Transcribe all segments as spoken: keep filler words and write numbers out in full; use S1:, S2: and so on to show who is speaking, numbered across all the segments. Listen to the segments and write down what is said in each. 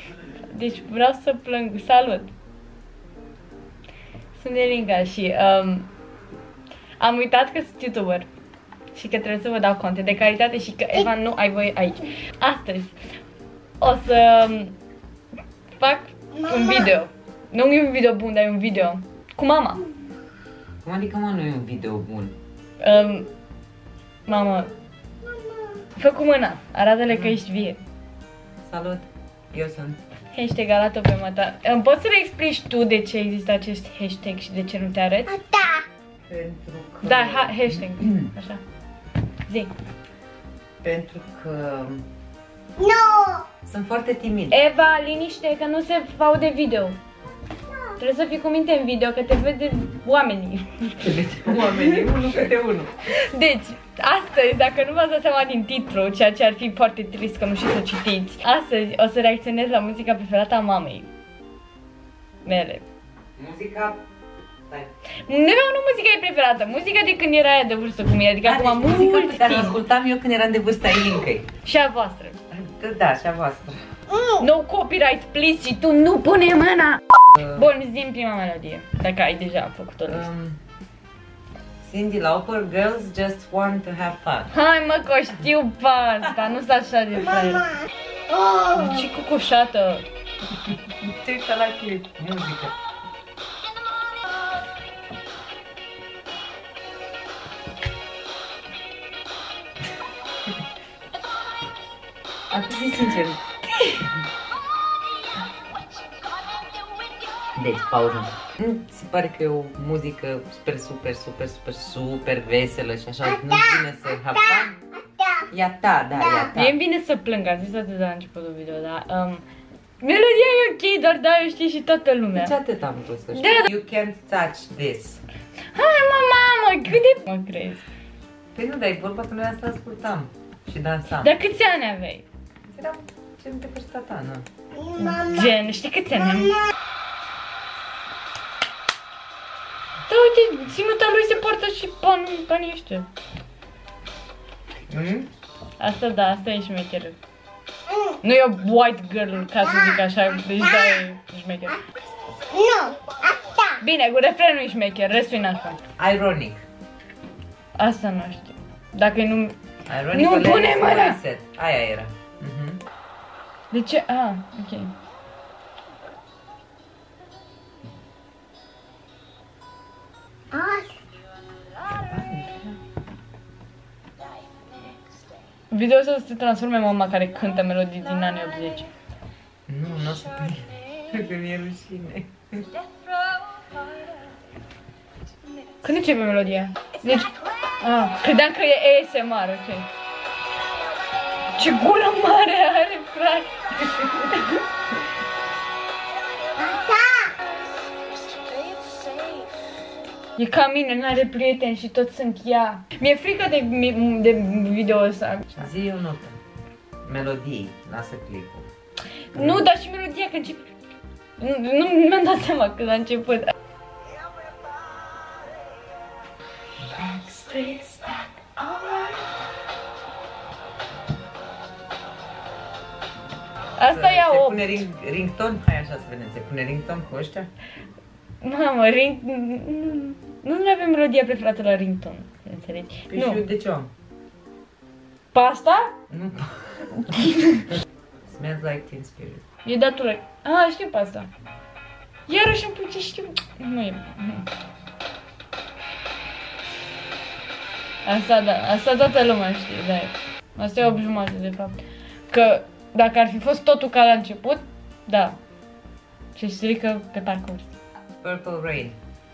S1: Deci vreau să plâng. Salut! Sunt Elinga și um, am uitat că sunt YouTuber și că trebuie să vă dau content de calitate și că, Eva, nu ai voie aici. Astăzi o să fac un video. Nu e un video bun, dar e un video cu mama.
S2: Cum adică, mă, nu e un video bun?
S1: Um, mama, fă cu mâna, arată-le că ești vie.
S2: Salut, eu sunt.
S1: Hashtag arată pe mata. Îmi poți să le explici tu de ce există acest hashtag și de ce nu te arăți?
S3: Da.
S2: Pentru că...
S1: Da, ha hashtag, așa. Zi.
S2: Pentru că...
S3: Nu.
S2: Sunt foarte timid.
S1: Eva, liniște, că nu se aude video. Trebuie să fii cu minte în video, că te vede oamenii.
S2: Te vede oamenii, unul câte unul.
S1: Deci, astăzi, dacă nu v-ați dat seama din titlu, ceea ce ar fi foarte trist că nu știți să citiți, astăzi o să reacționez la muzica preferată a mamei mele.
S2: Muzica... Stai.
S1: Nu, nu muzica e preferată, muzica de când era aia de vârstă cu mine, adică
S2: Da,
S1: acum
S2: deci muzica
S1: mult
S2: pe care o
S1: timp.
S2: ascultam eu când eram de vârsta Elincăi.
S1: Și a voastră.
S2: Da, și a voastră.
S1: No copyright, please, și tu nu pune mâna!
S2: Uh,
S1: Bun, zi prima melodie, dacă ai deja făcut o listă.
S2: um, Cyndi Lauper, Girls Just Want to Have Fun.
S1: Hai mă, că o știu pe asta, nu sunt așa de fraier.
S3: Oh.
S1: Ce cucoșată!
S2: Te uita la clip, muzică. Acum zi sincer. Deci, pauză. Nu se pare că e o muzică super, super, super, super, super veselă și așa, nu vine să have fun?
S3: Da.
S2: Ia ta, da, ia ta.
S1: Mie-mi vine să plâng, am zis atât de la începutul video, dar... Um, melodia e ok, doar da, eu știu și toată lumea.
S2: Deci atât am vrut să știu.
S1: Da.
S2: You can't touch this.
S1: Hai mă, mamă, cât de... Mă crezi.
S2: Păi nu, dar e vorba că noi asta ascultam și dansam.
S1: Dar câți ani aveai?
S2: Eram gen de vârsta ta, nu?
S3: Mama.
S1: Gen, știi câți ani am? Da, uite, ținuta lui se poartă și banii, banii ăștia.
S2: Mm?
S1: Asta da, asta e șmecher. Nu e o white girl, ca să zic așa, deci da, e șmecher.
S3: Nu. Asta.
S1: Bine, cu refrenul e șmecher, restul e nașpa.
S2: Ironic.
S1: Asta nu știu. Dacă nu...
S2: Ironic.
S1: Nu pune mâna!
S2: Aia era. Mhm.
S1: De ce? Ah, ok.
S3: Asta.
S1: Video ăsta să se transforme în mama care cântă melodii din anii optzeci.
S2: Nu, nu o să fie. Că mi-e rușine.
S1: Când începe melodia? Deci... Ah, credeam că e A S M R, ok. Ce gură mare are, frate! E ca mine, n-are prieteni și toți sunt ea. Mi-e frică de, de video ăsta.
S2: Zi o notă. Melodii. Lasă clipul.
S1: Nu, dar și melodia că începe... Nu, nu mi-am dat seama când a început. Asta e a
S2: Se
S1: opt.
S2: pune ring, ringtone? Hai așa să vedem. Se pune ringtone cu ăștia?
S1: Mamă, ring... Nu, nu avem melodia preferată la ringtone, înțelegi?
S2: Păi și eu de ce am?
S1: Pasta?
S2: Nu. Smells like Teen Spirit.
S1: E datul. Ah, știu pasta. Iarăși îmi place, știu. Nu e. Asta da, asta toată lumea știe, da. Asta e opt jumate de fapt. Că dacă ar fi fost totul ca la început, da. Și strică pe parcurs.
S2: Purple Rain.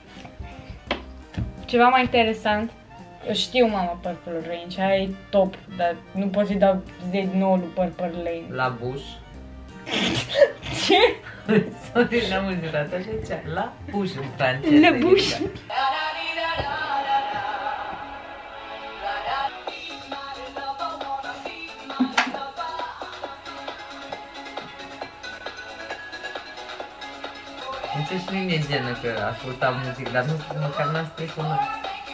S1: Ceva mai interesant. Știu, mama, Purple Rain și aia e top, dar nu pot să-i dau Z nouă lui Purple Rain.
S2: La Bush.
S1: Ce?
S2: Sorry, n-am înjurat așa zicea. La Bush în franceză.
S1: La Bush.
S2: Nici și nu mi-e genă că ascultam muzică, dar nu, măcar n-am scris o notă.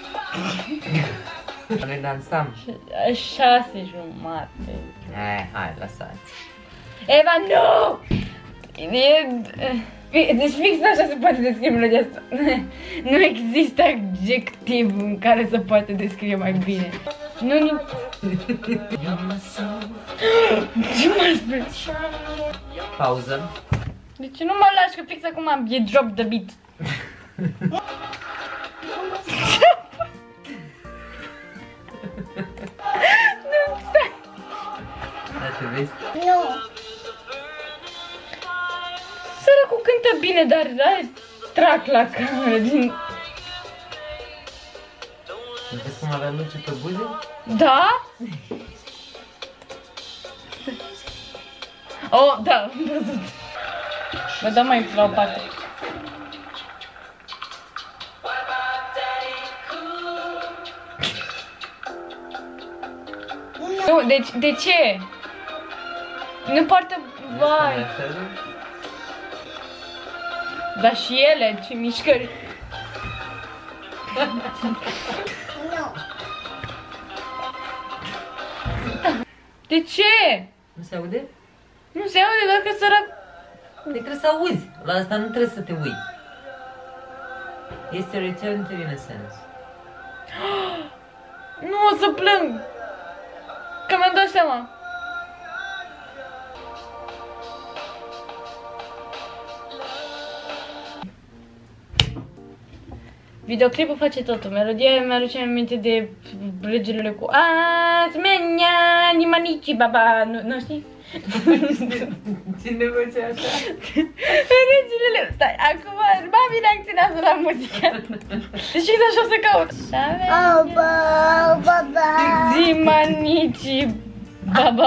S2: Noi dansam.
S1: Șase jumate.
S2: Hai, hai, lăsați.
S1: Eva, nu! E... Deci fix așa se poate descrie melodia asta. Nu există adjectiv în care să poate descrie mai bine. Nu, nu... Ce m-a spus?
S2: Pauză.
S1: Deci nu mă lași că fix acum am... E drop the beat. Nu, stai.
S2: Așa vezi?
S3: Nu.
S1: Sărăcul cântă bine, dar are trac la cameră din...
S2: Vezi cum avea luce pe buze?
S1: Da? Oh, da, am văzut. Mă dau mai la o parte. Nu, deci, de ce? Nu poartă... Vai. Dar și ele, ce mișcări.
S3: Nu.
S1: De ce?
S2: Nu se aude?
S1: Nu se aude, doar că sărac...
S2: Păi trebuie să auzi. La asta nu trebuie să te uiți. Este return to innocence.
S1: Nu o să plâng. Că mi-am dat seama. Videoclipul face totul. Melodia mi-aduce aminte de regelele cu Asmenia, nimanici, baba. Nu, nu știi?
S2: Cine face așa?
S1: Regelele. Stai, acum mă bine acționează la muzică. Deci așa o să caut.
S3: Oh, ba, ba, ba.
S1: Nimanici, baba.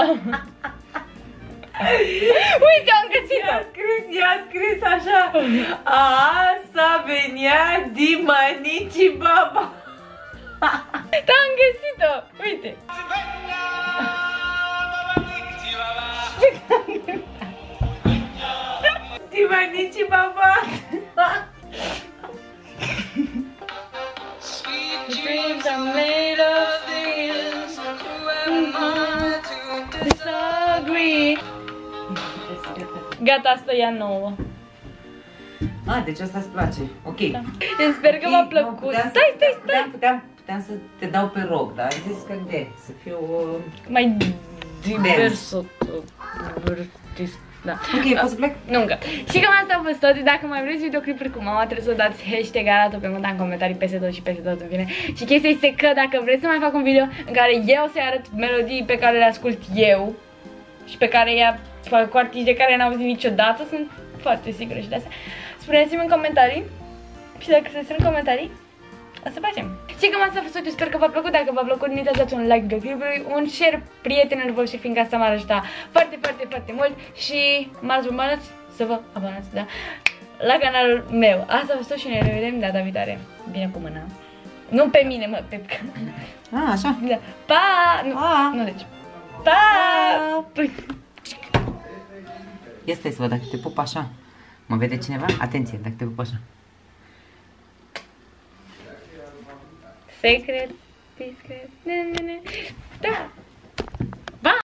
S1: Uite, am găsit-o!
S2: I-a scris, i-a scris așa. Asta venea din manici baba.
S1: Da, am găsit-o! Uite!
S2: Din manici baba.
S1: Dreams are made of things disagree. Gata, asta e a nouă.
S2: Ah, deci asta îți place. Ok.
S1: Da. Eu sper că v-a plăcut. Stai, stai, stai!
S2: Puteam, puteam, puteam să te dau pe rog, dar ai zis că de, să fiu... Uh...
S1: Mai diversă. Da.
S2: Ok, poți să plec?
S1: Nu încă. Și cam asta a fost tot. Dacă mai vreți videoclipuri cu mama, trebuie să dați hashtag arată pe mânta în comentarii peste tot și peste tot în fine. Și chestia este că dacă vreți să mai fac un video în care eu să-i arăt melodii pe care le ascult eu și pe care ea fac cu artiști de care n-au auzit niciodată, sunt foarte sigură și de asta. Spuneți-mi în comentarii și dacă se strâng comentarii, o să facem. Și cam asta a fost tot, eu sper că v-a plăcut. Dacă v-a plăcut, nu uitați să dați un like videoclipului, un share prietenilor voștri, fiindcă asta m-ar ajuta foarte, foarte, foarte mult. Și m-ați urmărit să vă abonați, da? La canalul meu. Asta a fost tot și ne revedem data viitoare. Bine cu mâna. Nu pe mine, mă, pe canal.
S2: Ah, așa.
S1: Da. Pa! Nu,
S2: Pa!
S1: nu deci. Pa!
S2: Ia stai să văd dacă te pup așa. Mă vede cineva? Atenție, dacă te pup așa.
S1: Secret, discret, ne, ne, ne. Da.